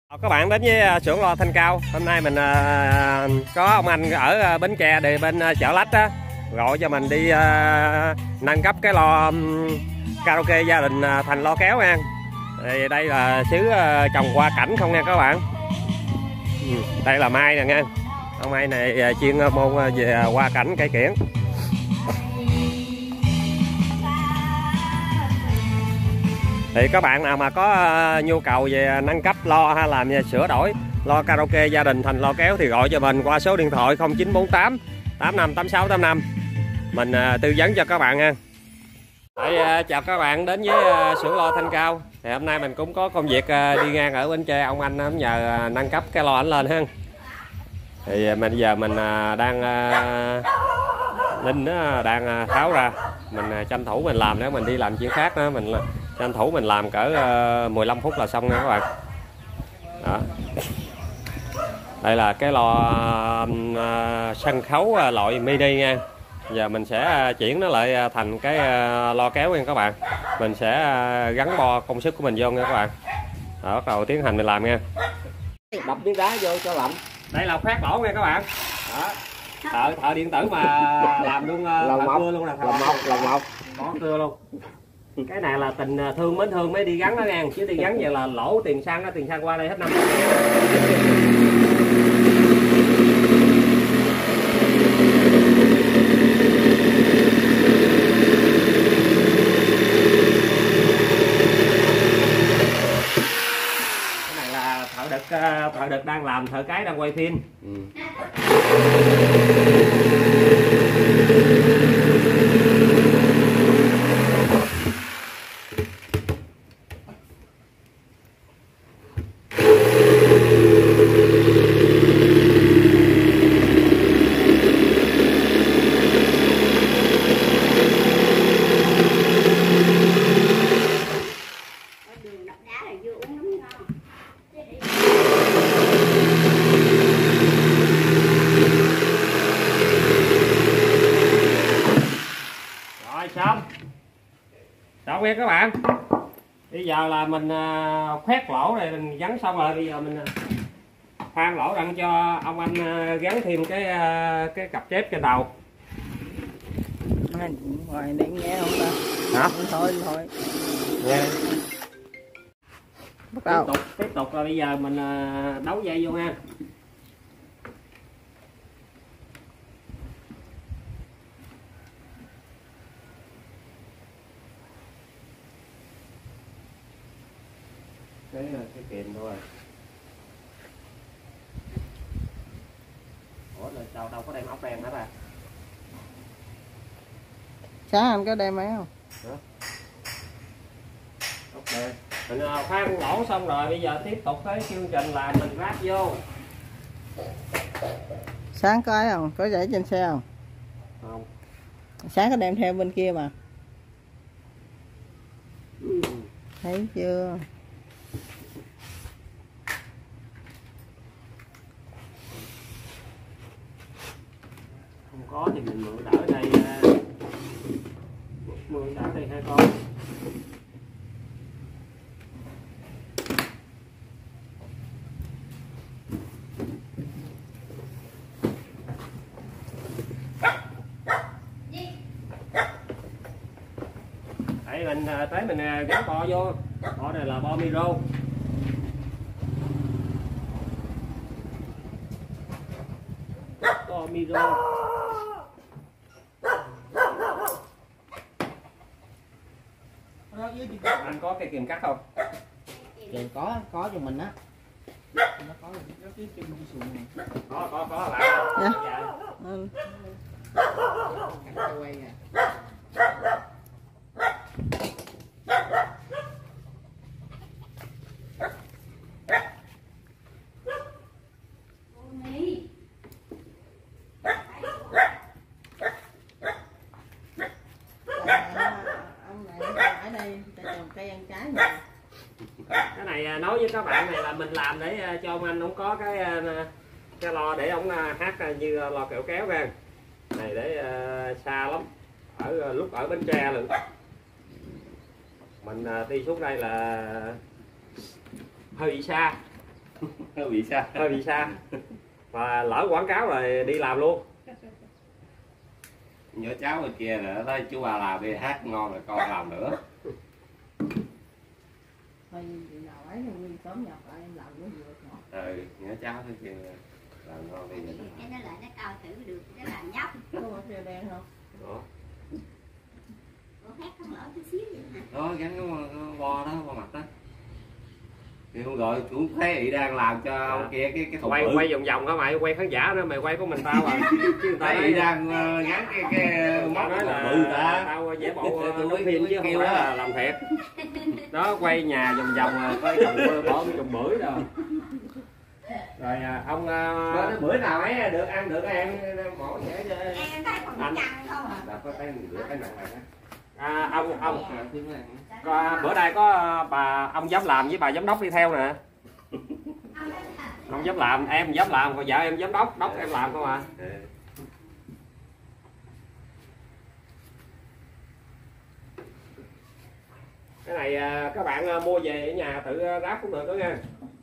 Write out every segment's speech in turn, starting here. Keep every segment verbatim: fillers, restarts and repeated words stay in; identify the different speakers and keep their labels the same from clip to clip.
Speaker 1: Các bạn đến với xưởng lo Thanh Cao. Hôm nay mình uh, có ông anh ở uh, Bến Tre đi bên uh, chợ Lách á, gọi cho mình đi uh, nâng cấp cái lo um, karaoke gia đình uh, thành lo kéo nha. Thì đây là xứ uh, trồng hoa cảnh không nha các bạn. Ừ, đây là Mai nè nha. Ông Mai này uh, chuyên môn uh, về hoa cảnh cây kiển. Thì các bạn nào mà có uh, nhu cầu về nâng cấp lo hay làm về sửa đổi lo karaoke gia đình thành lo kéo thì gọi cho mình qua số điện thoại không chín bốn tám tám năm tám sáu tám năm. Mình uh, tư vấn cho các bạn nha. Đấy, uh, chào các bạn đến với uh, xưởng lo Thanh Cao. Thì hôm nay mình cũng có công việc uh, đi ngang ở Bến Tre, ông anh uh, nhờ uh, nâng cấp cái lo ảnh lên ha. Thì uh, mình giờ mình uh, đang uh, Linh uh, đang uh, tháo ra, mình uh, tranh thủ mình làm để mình đi làm chuyện khác nữa, mình uh, tranh thủ mình làm cỡ uh, mười lăm phút là xong nha các bạn. Đó. Đây là cái lo uh, sân khấu uh, loại mini nha. Giờ mình sẽ uh, chuyển nó lại thành cái uh, lo kéo nha các bạn. Mình sẽ uh, gắn bo công suất của mình vô nha các bạn. Đó, bắt đầu tiến hành mình làm nha. Đập miếng đá vô cho lạnh. Đây là khoét lỗ nha các bạn. Đó. Thợ, thợ điện tử mà làm luôn, uh,
Speaker 2: lòng mọc
Speaker 1: cưa luôn là
Speaker 2: lòng mọc lòng mọc
Speaker 1: có cưa luôn. Cái này là tình thương mến thương mới đi gắn đó nha, chứ đi gắn vậy là lỗ tiền xăng đó, tiền xăng qua đây hết năm. Cái này là thợ đực, thợ đực đang làm, thợ cái đang quay phim. Ừ. Xong xong nha các bạn. Bây giờ là mình uh, khoét lỗ này mình gắn xong rồi, bây giờ mình uh, khoan lỗ đặng cho ông anh uh, gắn thêm cái uh, cái cặp chép trên đầu.
Speaker 2: Ngoài để nghe không ta?
Speaker 1: Hả?
Speaker 2: Thôi thôi.
Speaker 1: Nghe.
Speaker 2: Bắt đầu.
Speaker 1: Tiếp tục tiếp tục rồi bây giờ mình uh, đấu dây vô nha. Cái cái kìm thôi. Ủa là đâu đâu có đem ốc đen hả ta?
Speaker 2: Sáng anh có đem mấy không?
Speaker 1: Hả? Ốc đen. Mình khoan lỗ xong rồi bây giờ tiếp tục cái chương trình là mình ráp vô.
Speaker 2: Sáng có ấy không? Có dãy trên xe không?
Speaker 1: Không.
Speaker 2: Sáng có đem theo bên kia mà.
Speaker 1: Ừ.
Speaker 2: Thấy chưa?
Speaker 1: Không có thì mình mượn đỡ đây, mượn đỡ đây hai con. Đấy mình tới mình gắn bo vô, bo này là bo micro. Bo micro. Anh có cây kìm cắt không?
Speaker 2: Thì có có cho mình á. Nó có
Speaker 1: Có có có lại.
Speaker 2: Dạ.
Speaker 1: Dạ.
Speaker 2: Ừ. Quay nè.
Speaker 1: Cái này nói với các bạn này là mình làm để cho ông anh không có cái cái lo để ông hát như lo kẹo kéo ra này để uh, xa lắm, ở lúc ở Bến Tre luôn mình uh, đi xuống đây là hơi bị xa,
Speaker 3: Hơi bị xa.
Speaker 1: Hơi bị xa. Và lỡ quảng cáo rồi đi làm luôn.
Speaker 3: Nhớ cháu ở kia nữa thấy chú bà làm đi hát ngon rồi con làm nữa.
Speaker 2: Thôi nào ấy thì nguyên sớm nhập lại em làm nó vừa ngọt.
Speaker 3: Ừ, nhớ cháu thôi kia làm ngon đi.
Speaker 4: Cái nó lại nó cao thử được cái làm nhóc.
Speaker 2: Có bột rêu đen không?
Speaker 1: Đó.
Speaker 4: Ủa hát không lỡ chút xíu vậy hả?
Speaker 3: Đó gắn cái bo đó, bo mặt đó. Thì không gọi chú thấy chị đang làm cho
Speaker 1: à.
Speaker 3: ông kia cái cái thùng
Speaker 1: Quay
Speaker 3: bự.
Speaker 1: quay vòng vòng hả mày, quay khán giả đó, mày quay của mình tao à. Chứ người ta
Speaker 3: Thấy
Speaker 1: nói
Speaker 3: chị đang uh, gắn cái cái
Speaker 1: tao
Speaker 3: móc
Speaker 1: nói là
Speaker 3: bự ta.
Speaker 1: tao giả bộ
Speaker 3: Tôi
Speaker 1: đóng phim chứ không
Speaker 3: kêu
Speaker 1: phải
Speaker 3: đó.
Speaker 1: là làm thiệt. Đó quay nhà vòng vòng coi trồng bỏ trồng bưởi rồi. Rồi à, ông uh, bữa nào ấy được ăn được em mổ sẽ cho
Speaker 4: Em thấy còn
Speaker 1: anh.
Speaker 4: chăn không à?
Speaker 3: Là có tay rửa tay nặng này đó.
Speaker 1: À, ông ông có, bữa nay có bà ông dám làm với bà giám đốc đi theo nè. Ông dám làm, em dám làm, còn vợ em giám đốc, đốc em làm không à. Cái này các bạn mua về ở nhà tự ráp cũng được đó nha.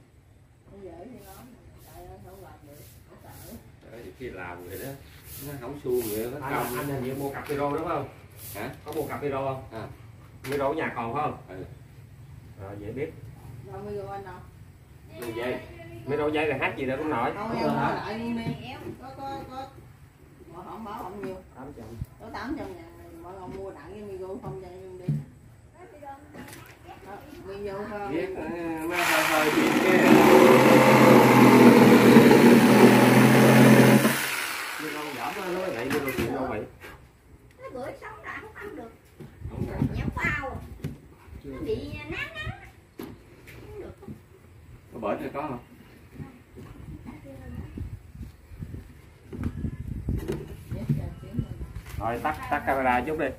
Speaker 3: Khi làm vậy đó nó không suông vậy nó
Speaker 1: Anh, anh hình như mua cặp micro đúng không?
Speaker 3: hả?
Speaker 1: Có mua cặp micro không?
Speaker 3: À.
Speaker 1: Micro ở nhà còn phải không?
Speaker 3: Ừ.
Speaker 1: Rồi dễ biết.
Speaker 2: Rồi micro anh đâu?
Speaker 1: Micro dây. Micro dây là hát gì đâu cũng nổi.
Speaker 2: Thôi em hỏi lại luôn đi. Có có có. Mà không báo không nhiều.
Speaker 1: tám trăm.
Speaker 2: Có tám trăm ngàn mọi người mua đặng cái micro không dây luôn đi. Micro không?
Speaker 3: Biết nó hơi hơi biết cái
Speaker 1: Micro dở nó nói vậy micro chuyện đâu vậy?
Speaker 4: Cái bữa sống đã không ăn được.
Speaker 3: không cần.
Speaker 4: Nhắm vào. Nó bị nát nát. Không được.
Speaker 3: Có bển này có không?
Speaker 1: Rồi tắt tắt camera chút đi.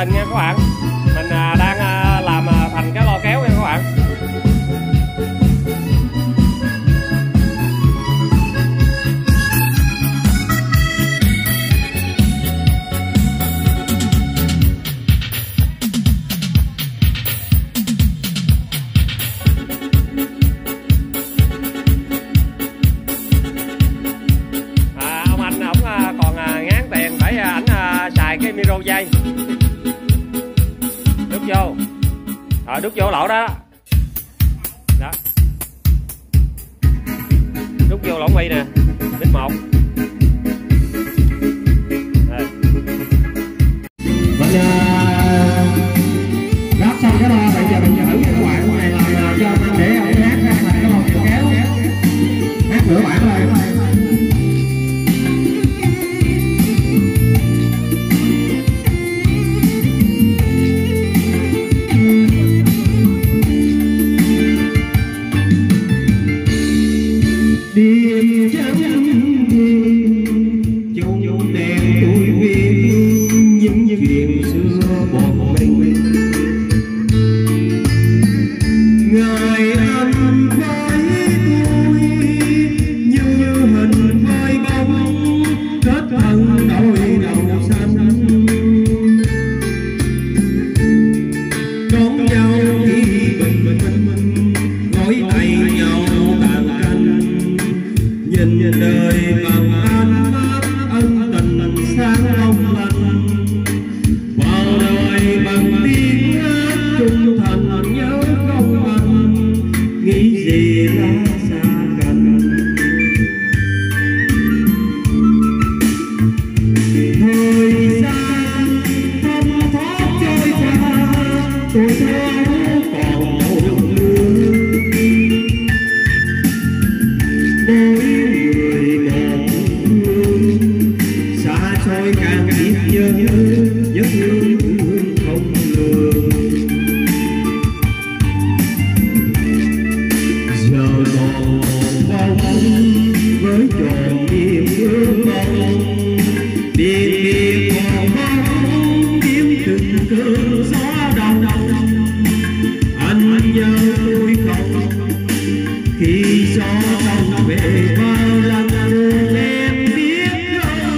Speaker 1: đình nha các bạn. Mình à, đang à, làm à, thành cái lo kéo nha các bạn. Cái micro dây đút vô rồi, đút vô lỗ đó đó, đút vô lỗ mi nè, bít một.
Speaker 5: Mình lắp xong cái đó, bây giờ mình thử cái bạn này là cho mình để ông hát hát là cái một kéo hát nửa bản thôi. Đêm trắng chung đèn tôi biết những chuyện xưa một mình. Ngày anh với tôi như hình với bóng kết thân đôi đầu xanh. Đón nhau khi bình minh gối tay nhau tàn canh. Nhìn đời bằng ánh mắt ân tình sáng long lanh, vào đời bằng tiếng hát trung thành nhớ công anh, nghĩ gì ra xa gần. Thời gian thấm thoát trôi qua, tuổi thơ còn một lứa. Tôi càng biết nhớ nhớ thương thương không lường. Giờ còn bóng với tròn niềm ước mong, điên điên còn bóng kiếm từng cơn gió đông đông. Anh nhớ tôi không khi gió đông về bao lần buồn em biết không.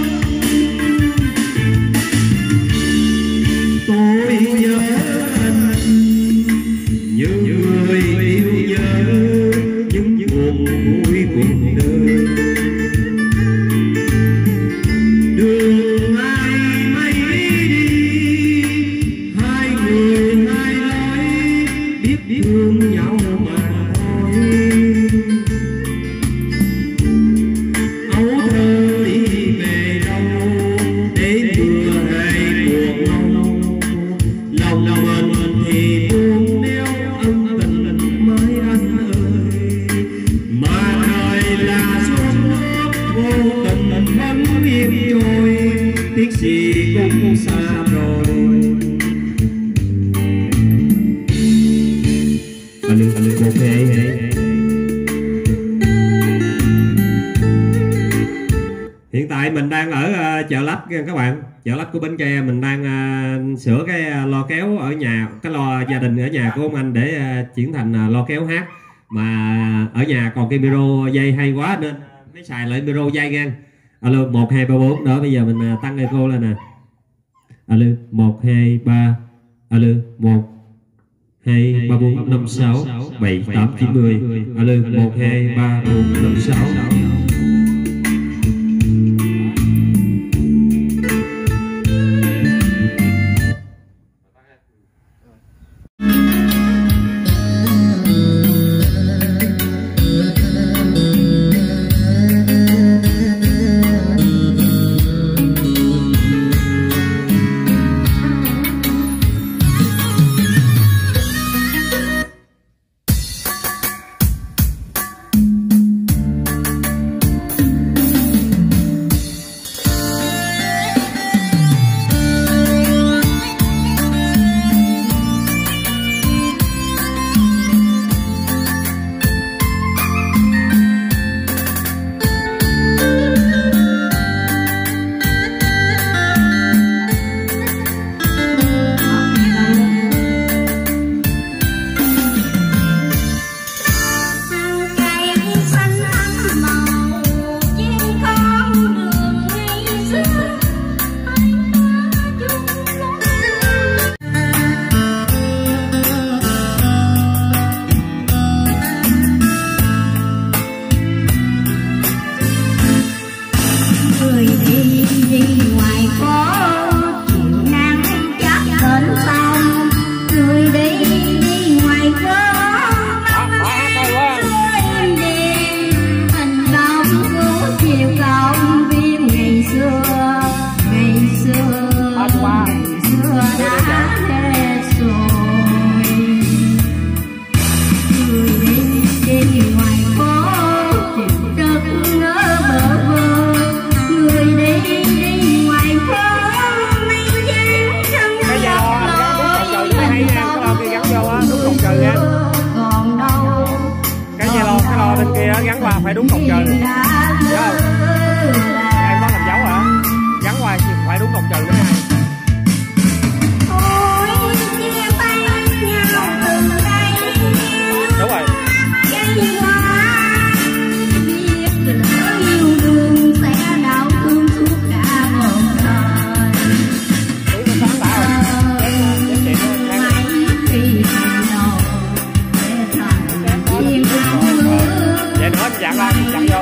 Speaker 5: Tôi nhớ anh như người yêu nhớ những buồn vui cuộc đời. Đường ai mây đi, hai người hai lối, biết thương nhau mà thôi. Ấu thơ đi về đâu để mưa hay buồn lâu, lòng mình thì buông nếu ân tình mới anh ơi. Mà đời là suốt nước vô tình vẫn yên trôi, tiếc gì cũng xa rồi. Anh anh ok hiện tại mình đang ở uh, chợ Lách các bạn, chợ Lách của Bến Tre. Mình đang uh, sửa cái uh, lo kéo ở nhà, cái lo gia đình ở nhà của ông anh để uh, chuyển thành uh, lo kéo hát. Mà ở nhà còn cái micro dây hay quá nên mới xài lại micro dây ngang. Alo một hai ba bốn đó, bây giờ mình uh, tăng echo lên nè. Alo một hai ba, alo một hai ba bốn năm sáu bảy tám chín mươi, alo một hai ba bốn năm sáu.
Speaker 4: người đi đi ngoài phố chịu nắng chắc bên sông, người đi đi ngoài phố em đêm hình bóng của chiều công viên ngày xưa, ngày xưa ngày xưa đã hết rồi. Người đi đi ngoài phố chịu đất ngỡ bờ vơ, người đi đi ngoài phố mây dáng sân
Speaker 1: cái dây lo anh gắn đúng cọc trừ mới hay nha, cái lo kia gắn vô á đúng cọc trừ nha.
Speaker 4: còn đâu
Speaker 1: Cái dây lo cái lo bên kia á, gắn qua phải đúng cọc trừ. Nhớ không? Em có làm dấu hả? Gắn qua phải đúng cọc trừ nữa này.
Speaker 4: ôi chia tay nhau từ đây
Speaker 1: Đúng rồi.
Speaker 4: cây hoa biết lỡ yêu đương sẽ đau thương suốt cả một đời.
Speaker 1: Tiếng nó sáng tạo rồi. Chém điện nó sáng.
Speaker 4: Mấy khi đầu để thành chiên áo mưa.
Speaker 1: Vậy nữa chặn ra chặn vô.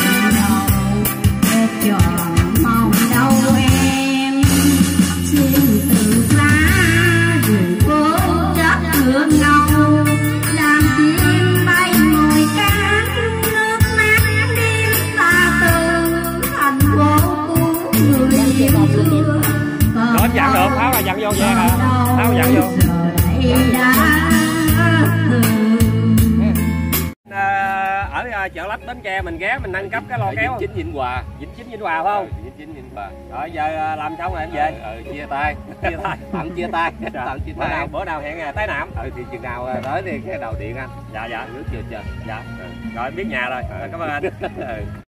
Speaker 4: Tròn mong đâu em xin từ xa dù cố chấp hương ngâu, làm chim bay mồi cánh nước mắt đêm ta từ thành phố của người yêu xưa.
Speaker 1: Rồi em dặn được, tháo ra dặn vô về hả? Tháo dặn vô. Ở uh, chợ Lách Bến Tre mình ghé mình nâng cấp cái lo kéo
Speaker 3: chín Vĩnh Hòa,
Speaker 1: Vĩnh Chính Vĩnh Hòa phải không?
Speaker 3: Vĩnh Chính Vĩnh Hòa.
Speaker 1: Rồi giờ uh, làm xong rồi em về.
Speaker 3: Ờ, chia tay,
Speaker 1: Chia tay.
Speaker 3: tặng chia tay, tặng chia
Speaker 1: Bữa nào
Speaker 3: tay.
Speaker 1: bữa nào hẹn uh, tái Nam.
Speaker 3: Ừ thì chừng nào tới đi cái đầu điện anh.
Speaker 1: Dạ dạ
Speaker 3: Nước chưa chờ.
Speaker 1: dạ. Rồi biết nhà rồi. Rồi, cảm ơn anh.
Speaker 3: Ừ.